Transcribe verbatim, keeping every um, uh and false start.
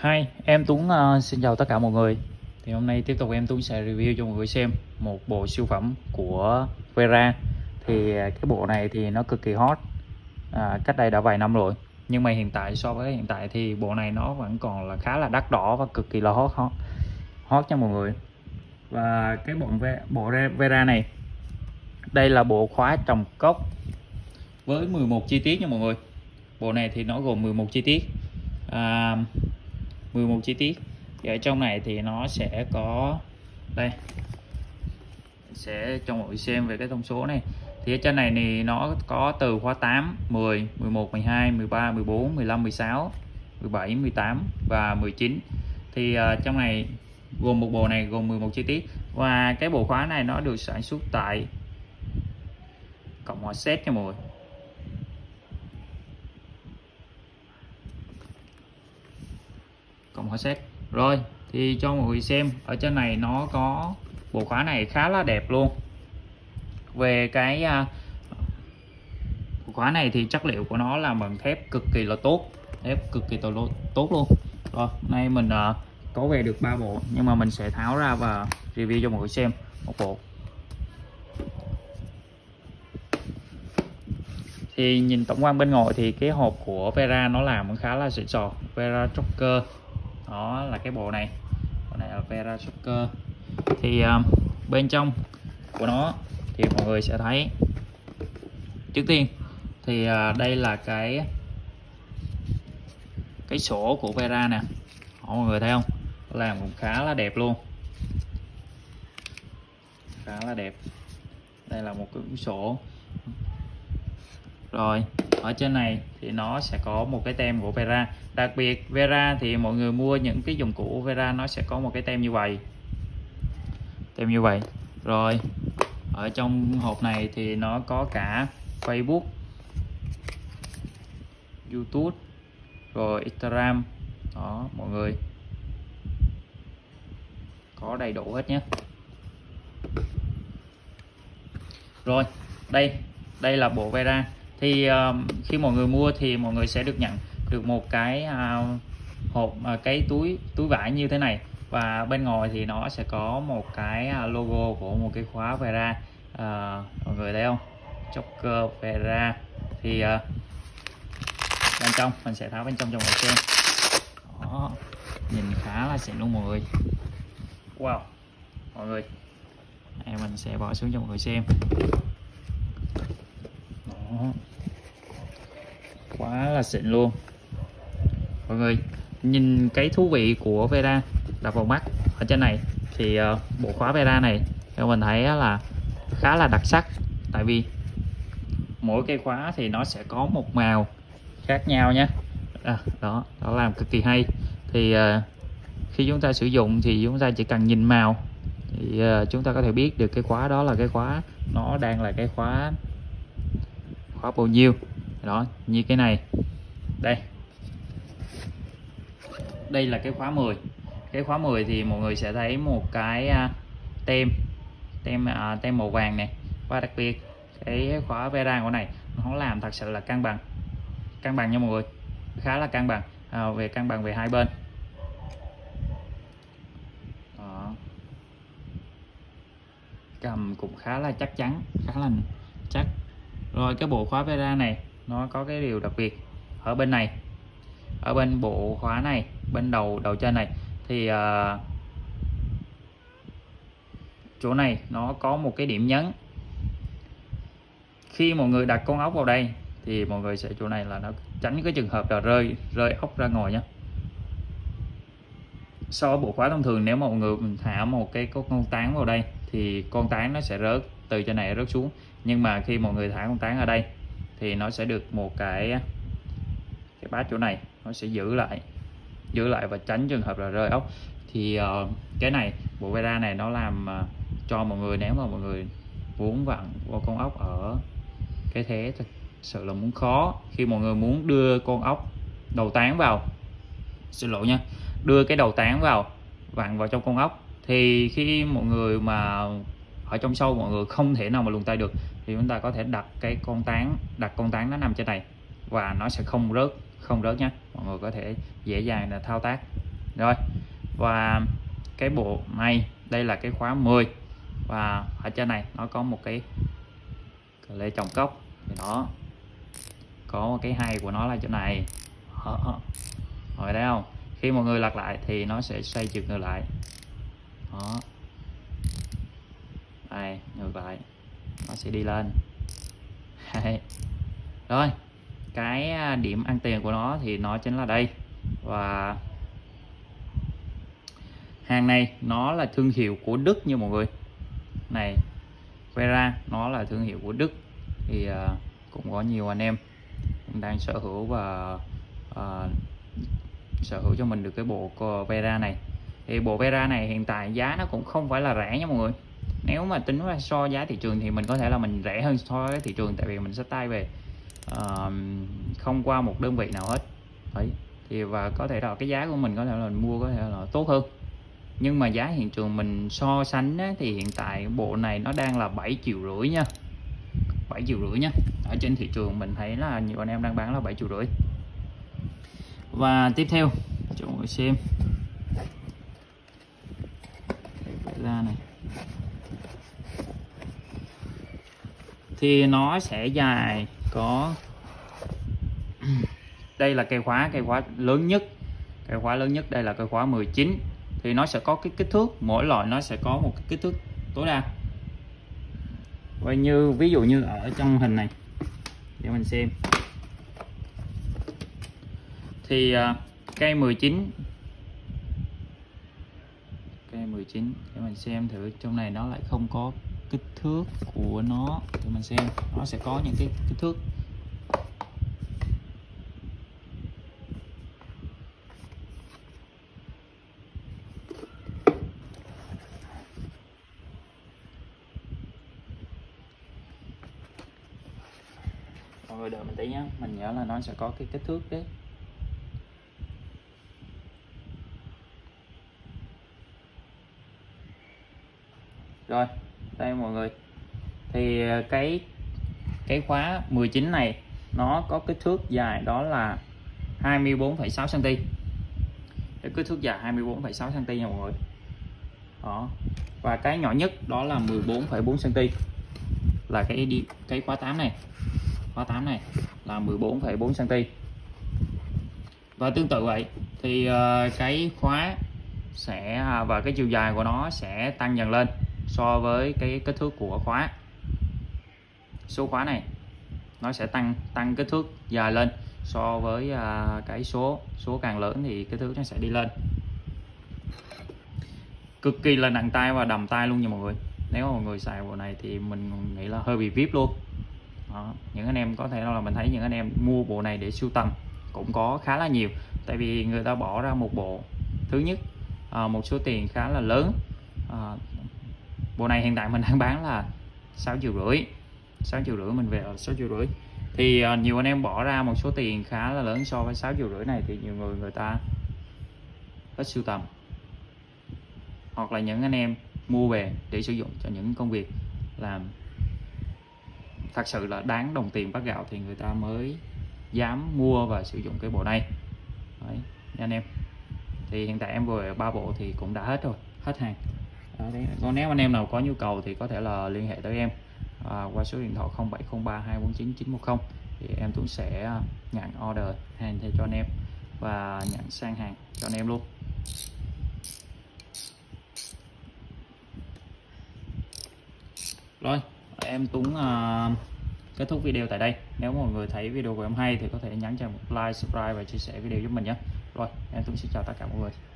Hi, em Tuấn uh, xin chào tất cả mọi người. Thì hôm nay tiếp tục em Tuấn sẽ review cho mọi người xem một bộ siêu phẩm của Vera. Thì cái bộ này thì nó cực kỳ hot, à, cách đây đã vài năm rồi. Nhưng mà hiện tại so với hiện tại thì bộ này nó vẫn còn là khá là đắt đỏ và cực kỳ là hot hot, hot nha mọi người. Và cái bộ bộ Vera này, đây là bộ khóa trồng cốc với mười một chi tiết nha mọi người. Bộ này thì nó gồm mười một chi tiết. À, mười một chi tiết thì ở trong này thì nó sẽ có đây, sẽ cho mọi người xem về cái thông số này. Thì ở trên này thì nó có từ khóa tám, mười, mười một, mười hai, mười ba, mười bốn, mười lăm, mười sáu, mười bảy, mười tám và mười chín. Thì uh, trong này gồm một bộ này gồm mười một chi tiết. Và cái bộ khóa này nó được sản xuất tại Cộng hòa Séc nha mọi người. Cộng hòa Séc. Rồi thì cho mọi người xem, ở trên này nó có bộ khóa này khá là đẹp luôn. Về cái uh, bộ khóa này thì chất liệu của nó là bằng thép cực kỳ là tốt, thép cực kỳ tốt luôn. Rồi nay mình uh, có về được ba bộ, nhưng mà mình sẽ tháo ra và review cho mọi người xem một bộ. Thì nhìn tổng quan bên ngoài thì cái hộp của Vera nó làm khá là xịn sò, Vera Shocker. Đó là cái bộ này, bộ này là Vera Shocker. Thì uh, bên trong của nó thì mọi người sẽ thấy, trước tiên thì uh, đây là cái cái sổ của Vera nè. Đó, mọi người thấy không, làm cũng khá là đẹp luôn, khá là đẹp. Đây là một cái sổ. Rồi ở trên này thì nó sẽ có một cái tem của Vera. Đặc biệt Vera thì mọi người mua những cái dụng cụ Vera nó sẽ có một cái tem như vậy, tem như vậy. Rồi ở trong hộp này thì nó có cả Facebook, YouTube, rồi Instagram. Đó mọi người, có đầy đủ hết nhé. Rồi đây đây là bộ Vera. Thì uh, khi mọi người mua thì mọi người sẽ được nhận được một cái uh, hộp uh, cái túi túi vải như thế này, và bên ngoài thì nó sẽ có một cái uh, logo của một cái khóa Vera. Uh, mọi người thấy không, Shocker Vera. Thì uh, bên trong mình sẽ tháo bên trong cho mọi người xem. Đó, nhìn khá là xịn luôn mọi người. Wow mọi người, đây, mình sẽ bỏ xuống cho mọi người xem. Đó, quá là xịn luôn mọi người. Nhìn cái thú vị của Vera đập vào mắt ở trên này thì uh, bộ khóa Vera này theo mình thấy là khá là đặc sắc, tại vì mỗi cây khóa thì nó sẽ có một màu khác nhau nhé. À, đó đó làm cực kỳ hay. Thì uh, khi chúng ta sử dụng thì chúng ta chỉ cần nhìn màu thì uh, chúng ta có thể biết được cái khóa đó là cái khóa nó đang là cái khóa khóa bao nhiêu. Đó, như cái này đây, đây là cái khóa mười. Cái khóa mười thì mọi người sẽ thấy một cái uh, tem tem uh, tem màu vàng này. Và đặc biệt cái khóa Vera của này nó làm thật sự là cân bằng, cân bằng nha mọi người, khá là cân bằng, à, về cân bằng về hai bên. Đó, cầm cũng khá là chắc chắn, khá là chắc. Rồi cái bộ khóa Vera này nó có cái điều đặc biệt ở bên này, ở bên bộ khóa này, bên đầu đầu trên này thì uh, chỗ này nó có một cái điểm nhấn. Khi mọi người đặt con ốc vào đây thì mọi người sẽ chỗ này là nó tránh cái trường hợp là rơi rơi ốc ra ngoài nhé. So với bộ khóa thông thường, nếu mà mọi người thả một cái con tán vào đây thì con tán nó sẽ rớt từ trên này rớt xuống. Nhưng mà khi mọi người thả con tán ở đây thì nó sẽ được một cái cái bát chỗ này, nó sẽ giữ lại giữ lại và tránh trường hợp là rơi ốc. Thì uh, cái này bộ Vera này nó làm uh, cho mọi người, nếu mà mọi người muốn vặn qua con ốc ở cái thế thật sự là muốn khó, khi mọi người muốn đưa con ốc đầu tán vào, xin lỗi nha, đưa cái đầu tán vào vặn vào trong con ốc, thì khi mọi người mà ở trong sâu mọi người không thể nào mà luồn tay được, thì chúng ta có thể đặt cái con tán đặt con tán nó nằm trên này và nó sẽ không rớt không rớt nhé. Mọi người có thể dễ dàng là thao tác Rồi, và cái bộ này đây là cái khóa mười, và ở trên này nó có một cái lê trồng cốc, thì đó có một cái hay của nó là chỗ này. Đó. Rồi thấy không, khi mọi người lật lại thì nó sẽ xoay trượt ngược lại. Đó, đây ngược lại nó sẽ đi lên. Rồi, cái điểm ăn tiền của nó thì nó chính là đây. Và hàng này nó là thương hiệu của Đức như mọi người này, Vera nó là thương hiệu của Đức, thì uh, cũng có nhiều anh em cũng đang sở hữu và uh, sở hữu cho mình được cái bộ Vera này. Thì bộ Vera này hiện tại giá nó cũng không phải là rẻ nha mọi người. Nếu mà tính ra so giá thị trường thì mình có thể là mình rẻ hơn so với thị trường, tại vì mình xách tay về uh, không qua một đơn vị nào hết. Đấy, thì và có thể là cái giá của mình có thể là mình mua có thể là tốt hơn, nhưng mà giá hiện trường mình so sánh á, thì hiện tại bộ này nó đang là bảy triệu rưỡi nha, bảy triệu rưỡi nha. Ở trên thị trường mình thấy là nhiều anh em đang bán là bảy triệu rưỡi. Và tiếp theo cho mọi người xem ra này, thì nó sẽ dài có đây là cây khóa, cây khóa lớn nhất, cây khóa lớn nhất đây là cây khóa mười chín, thì nó sẽ có cái kích thước, mỗi loại nó sẽ có một cái kích thước tối đa. Và như ví dụ như ở trong hình này để mình xem, thì uh, cây mười chín, cây mười chín để mình xem thử, trong này nó lại không có kích thước của nó, để mình xem nó sẽ có những cái kích thước. Mọi người đợi mình tí nhé, mình nhớ là nó sẽ có cái kích thước đấy. Rồi, đây mọi người, thì cái cái khóa mười chín này nó có kích thước dài đó là hai mươi bốn phẩy sáu xăng ti mét. Cái kích thước dài hai mươi bốn phẩy sáu xăng ti mét nha mọi người. Đó. Và cái nhỏ nhất đó là mười bốn phẩy bốn xăng ti mét, là cái đi cái khóa tám này. Khóa tám này là mười bốn phẩy bốn xăng ti mét. Và tương tự vậy thì uh, cái khóa sẽ uh, và cái chiều dài của nó sẽ tăng dần lên so với cái kích thước của khóa. Số khóa này nó sẽ tăng tăng kích thước dài lên so với uh, cái số số càng lớn thì kích thước nó sẽ đi lên. Cực kỳ là nặng tay và đầm tay luôn nha mọi người. Nếu mà mọi người xài bộ này thì mình nghĩ là hơi bị vip luôn. Đó. Những anh em có thể là mình thấy những anh em mua bộ này để sưu tầm cũng có khá là nhiều, tại vì người ta bỏ ra một bộ, thứ nhất uh, một số tiền khá là lớn. Uh, bộ này hiện tại mình đang bán là sáu triệu rưỡi, sáu triệu rưỡi mình về ở sáu triệu rưỡi, thì uh, nhiều anh em bỏ ra một số tiền khá là lớn so với sáu triệu rưỡi này, thì nhiều người người ta thích sưu tầm, hoặc là những anh em mua về để sử dụng cho những công việc làm thật sự là đáng đồng tiền bát gạo thì người ta mới dám mua và sử dụng cái bộ này. Đấy, nha anh em. Thì hiện tại em vừa ba bộ thì cũng đã hết rồi, hết hàng. Đó, đấy. Còn nếu anh em nào có nhu cầu thì có thể là liên hệ tới em à, qua số điện thoại không bảy không ba hai bốn chín chín một không, thì em Tuấn sẽ nhận order hàng cho anh em và nhận sang hàng cho anh em luôn. Rồi, em Tuấn uh, kết thúc video tại đây. Nếu mọi người thấy video của em hay thì có thể nhấn cho một like, subscribe và chia sẻ video giúp mình nhé. Rồi, em Tuấn xin chào tất cả mọi người.